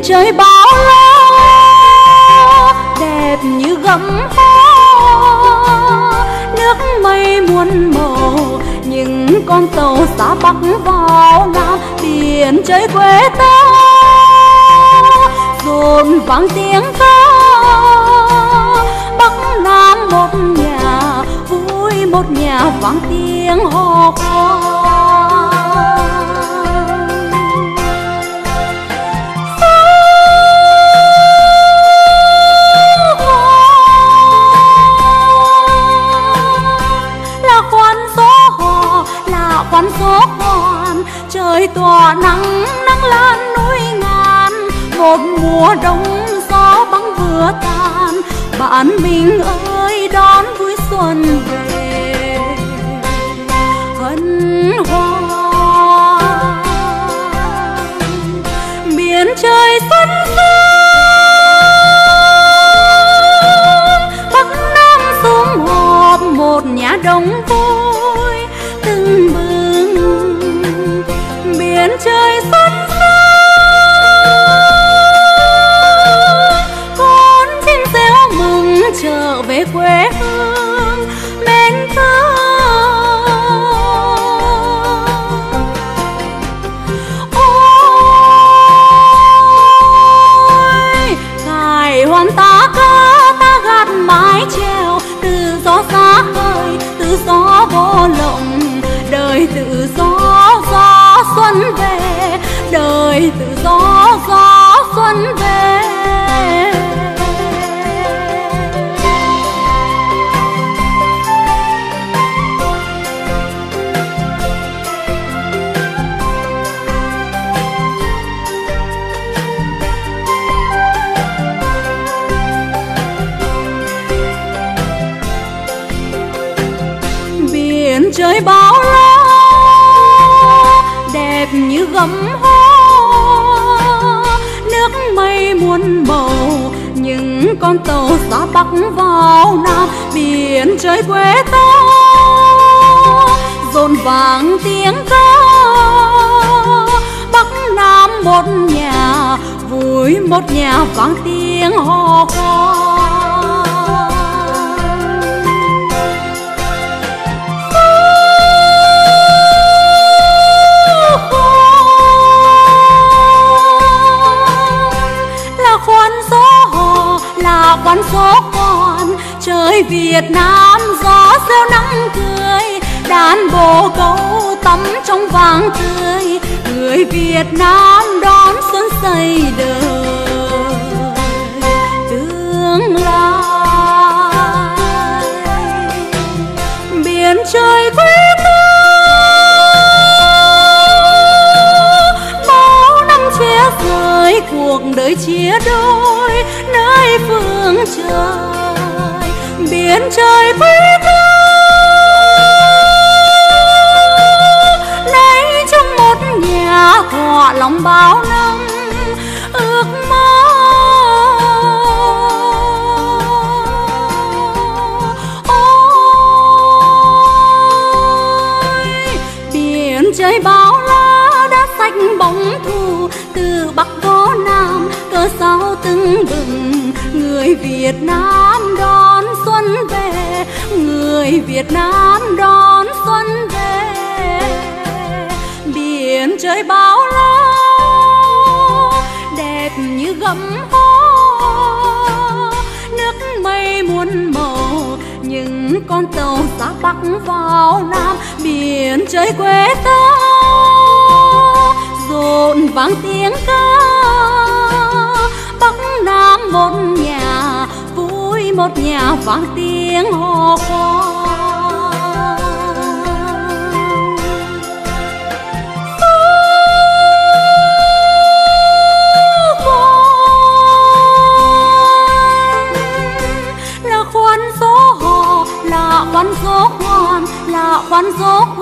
trời bao la đẹp như gấm hoa, nước mây muôn màu những con tàu xa bắc vào nam, biển trời quê ta dồn vang tiếng ca. Bắc nam một nhà vui, một nhà vang tiếng hò khoan. Khoan số khoan trời tỏa nắng, nắng lan núi ngàn, một mùa đông gió băng vừa tan. Bạn mình ơi đón vui xuân về hân hoan, biển trời xuân sang, bắc nam sum họp một nhà đông vui từng bừng. Biển trời xuân sang, con chim réo mừng trở về quê hương mến thương. Ôi ngài hoàn ta ca ta gạt mái treo, tự do xa khơi tự do vô lộng, đời tự do gió xuân về, đời tự do gió xuân về. Biển trời bao la đẹp như gấm hoa, nước mây muôn màu những con tàu xa bắc vào nam, biển trời quê ta dồn vang tiếng ca. Bắc nam một nhà vui, một nhà vang tiếng hò khoan. Khoan số khoan trời Việt Nam gió reo nắng cười, đàn bồ câu tắm trong vàng tươi, người Việt Nam đón xuân xây đời tương lai. Biển trời quê ta bao năm chia rời, cuộc đời chia đôi nơi phương trời. Biển trời quê ta nay trong một nhà thọ lòng bao năm ước mơ. Ôi biển trời bao la đã xanh bóng thu, từ bắc vô nam cờ sao tưng bừng, người Việt Nam đón xuân về, người Việt Nam đón xuân về. Biển trời bao la đẹp như gấm hoa, nước mây muôn màu những con tàu xa bắc vào nam, biển trời quê ta rộn vang tiếng ca. Bắc nam một nhà vui, một nhà vang tiếng hò khoan. Là khoan số hò, là khoan số khoan, là khoan số